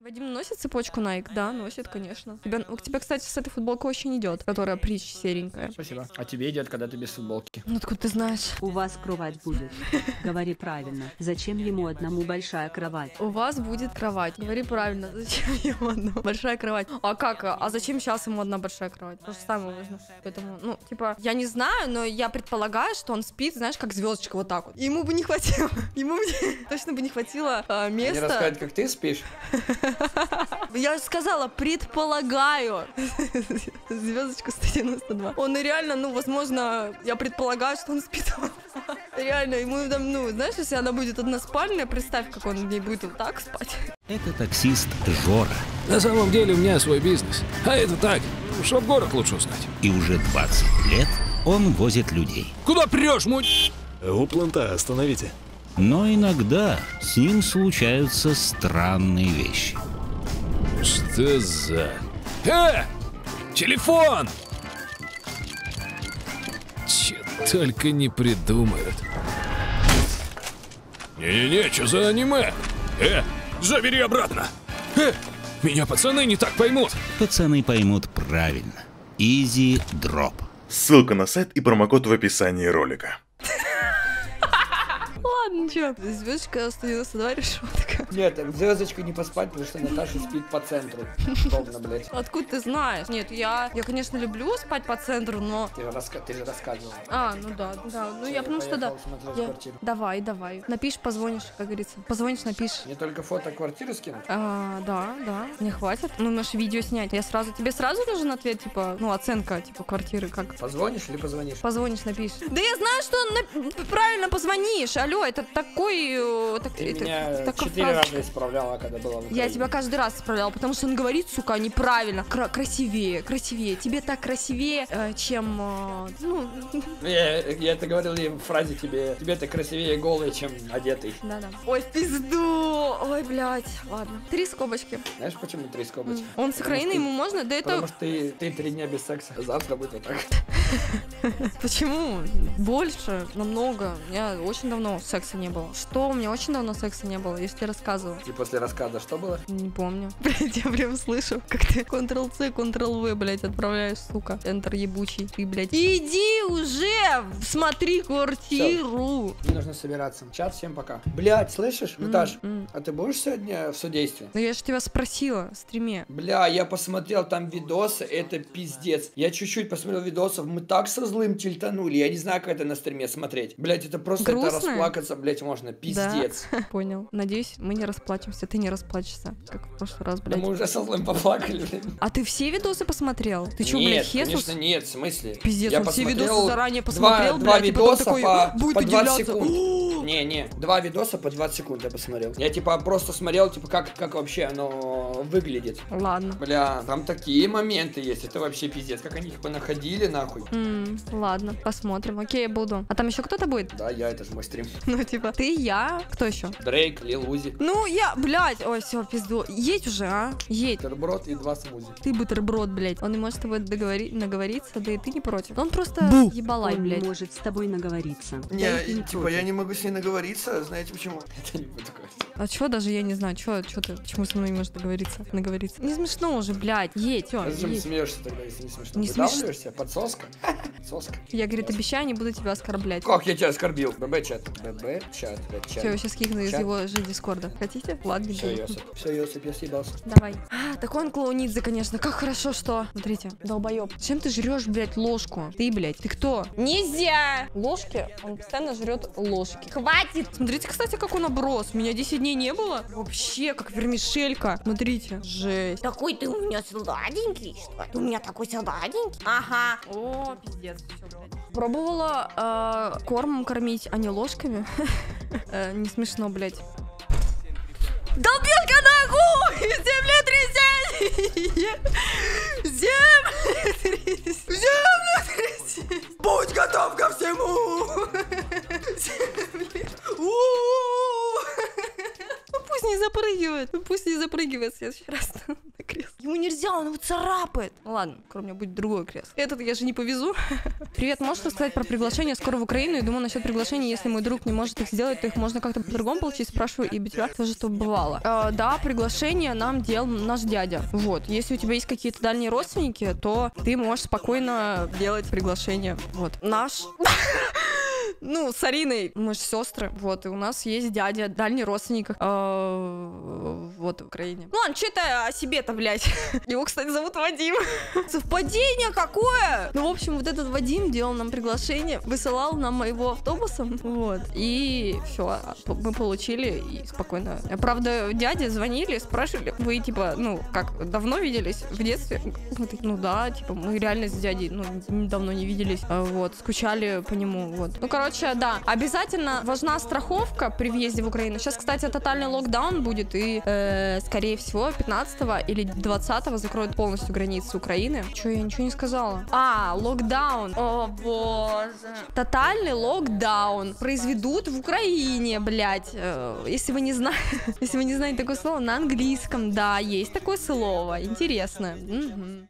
Вадим носит цепочку Nike? Да, носит, конечно. У тебя, кстати, с этой футболкой очень идет, которая притч серенькая. Спасибо. А тебе идет, когда ты без футболки. Ну откуда ты знаешь? У вас кровать будет. Говори правильно. Зачем ему одному большая кровать? У вас будет кровать. Говори правильно, зачем ему одна большая кровать? А как? А зачем сейчас ему одна большая кровать? Потому что самое важное. Поэтому, ну, типа, я не знаю, но я предполагаю, что он спит, знаешь, как звездочка вот так вот. Ему бы не хватило. Ему точно бы не хватило места. Не рассказать, как ты спишь? Я сказала, предполагаю. Звездочка 192. Он и реально, ну, возможно, я предполагаю, что он спит. Реально, ему там, ну, знаешь, если она будет односпальная, представь, как он в ней будет вот так спать. Это таксист Жора. На самом деле у меня свой бизнес. А это так, чтоб город лучше узнать. И уже 20 лет он возит людей. Куда прешь, муть? У планта остановите. Но иногда с ним случаются странные вещи. Что за... Телефон! Че только не придумают. Не-не-не, что за аниме? Забери обратно! Меня пацаны не так поймут. Пацаны поймут правильно. Easy Drop. Ссылка на сайт и промокод в описании ролика. Ладно, чё, звездочка 192 решетка. Нет, звездочка не поспать, потому что Наташа спит по центру. Ровно, блядь. Откуда ты знаешь? Нет, я, конечно, люблю спать по центру, но... Ты же рассказывала. А, ну да, ну я потому что да. Квартиру. Давай. Напишешь, позвонишь, как говорится. Позвонишь, напишешь. Мне только фото квартиры скинуть? Да, мне хватит. Мы можешь видео снять. Тебе сразу нужен ответ, типа, ну, оценка, типа, квартиры, как? Позвонишь или позвонишь? Позвонишь, напишешь. Да я знаю, что правильно позвонишь. Алло, это такой... Ты меня 4 раза исправляла, когда была в Украине. Я тебя каждый раз исправляла, потому что он говорит, сука, неправильно. Красивее. Тебе так красивее, чем... ну... Я это говорил ей в фразе тебе так красивее голый, чем одетый. Да. Ой, в пизду! Ой, блядь. Ладно. 3 скобочки. Знаешь, почему 3 скобочки? Он с Украины, ему можно? Да это... Потому что ты 3 дня без секса. Завтра будет вот так. Почему? Больше, намного. У меня очень давно секса не было. Что? У меня очень давно секса не было, я же тебе рассказывала. И после рассказа что было? Не помню. Блять, я прям слышу, как ты Ctrl-C, Ctrl-V, блять, отправляешь, сука. Enter ебучий. Ты, блять. Иди уже! Смотри квартиру! Мне нужно собираться. Чат, всем пока. Блять, слышишь? Наташ, а ты будешь сегодня в судействе? Ну я же тебя спросила в стриме. Бля, я посмотрел там видосы, это пиздец. Я чуть-чуть посмотрел видосов, мы так со злым тильтанули. Я не знаю, как это на стриме смотреть. Блять, это просто это расплакаться, блять, можно. Пиздец. Да? Понял. Надеюсь, мы не расплачемся, ты не расплачешься, как в прошлый раз, блядь. Да мы уже со злым поплакали, блядь. А ты все видосы посмотрел? Ты чё, нет, блядь, Хесус? Конечно, нет, в смысле? Пиздец, я он все видосы заранее два посмотрел, блядь, и потом видоса такой, будет по 20 уделяться. секунд. Не, 2 видоса по 20 секунд я посмотрел. Я типа просто смотрел, типа, как вообще оно выглядит. Ладно. Бля, там такие моменты есть, это вообще пиздец. Как они их понаходили, нахуй. Ладно, посмотрим. Окей, я буду. А там еще кто-то будет? Да, это же мой стрим. Ну, типа, ты, я, кто еще? Дрейк, Лил Узи. Ну, я, блядь, ой, все, пизду. Едь уже, а? Едь. Бутерброд и 2 смузи. Ты бутерброд, блядь. Он не может с тобой наговориться, да и ты не против. Он просто ебалай, Он блядь. не может с тобой наговориться. Не, Да, и типа, против. я не могу с ней наговориться, знаете почему? Это не буду говорить. А чё даже я не знаю, чё ты, почему со мной не можешь наговориться? Не смешно уже, блядь. Едь, всё, А зачем едь. смеешься тогда, если не смешно? Не Выдавливаешься? Подсоска? Соска. Я, говорит, обещаю, не буду тебя оскорблять. Как я тебя оскорбил? ББ-чат. ББ-чат. Все, я сейчас кикну из Чат. его же дискорда. Хотите? Ладно, Все, Йосип, я съебался. давай. Такой он клоунидзе, конечно. Как хорошо, что... Смотрите, долбоёб. Чем ты жрешь, блядь, ложку? Ты, блядь, ты кто? Нельзя! Ложки? Он постоянно жрет ложки. Хватит! Смотрите, кстати, как он оброс. Меня 10 дней не было. Вообще, как вермишелька. Смотрите. Жесть. Такой ты у меня сладенький, что ли? Ты у меня такой сладенький? Ага. О, пиздец. Всё, блядь. Пробовала кормом кормить, а не ложками. Не смешно, блядь. Долбилка нахуй! Землетрясение! Землетрясение! Будь готов ко всему! Ну пусть не запрыгивает. В следующий раз. крест. Ему нельзя, он его царапает. Ну ладно, скоро у меня будет другой крест. Этот я же не повезу. Привет, можешь рассказать про приглашение скоро в Украину? Я думаю, насчет приглашения, если мой друг не может их сделать, то их можно как-то по-другому получить. Спрашиваю и тебя тоже, что бывало. Да, приглашение нам делал наш дядя. Вот, если у тебя есть какие-то дальние родственники, то ты можешь спокойно делать приглашение. Вот, наш... Ну, с Ариной, мы же сестры, вот, и у нас есть дядя, дальний родственник, вот, в Украине. Ну ладно, что это о себе-то, блядь? Его, кстати, зовут Вадим. Совпадение какое? Ну, в общем, вот этот Вадим делал нам приглашение, высылал нам его автобусом, вот, и все, мы получили, и спокойно. Правда, дяде звонили, спрашивали, вы, типа, ну, как, давно виделись в детстве? Мы такие, ну да, типа, мы реально с дядей, ну, давно не виделись, вот, скучали по нему, вот. Ну, короче, да, обязательно важна страховка при въезде в Украину. Сейчас, кстати, тотальный локдаун будет, и, скорее всего, 15 или 20 закроют полностью границы Украины. Че, я ничего не сказала? Локдаун. О, боже. Тотальный локдаун произведут в Украине, блядь. Если вы не знаете такое слово, на английском, да, есть такое слово. Интересно. Угу.